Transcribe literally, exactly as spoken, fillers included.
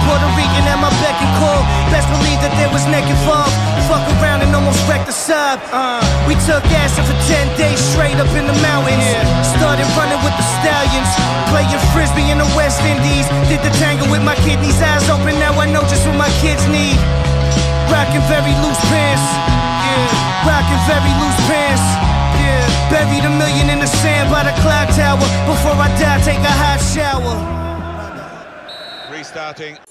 Puerto Rican at my beck and call. Best believe that there was neck involved. Fuck around and almost wrecked the sub. Uh, we took acid for ten days straight up in the mountains. Yeah. Started running with the stallions, playing frisbee in the West Indies. Did the tango with my kidneys, eyes open. Now I know just what my kids need. Rockin' very loose pants. Yeah. Rockin' very loose pants. Yeah. Buried a million in the sand by the clock tower. Before I die, take a hot shower. Restarting.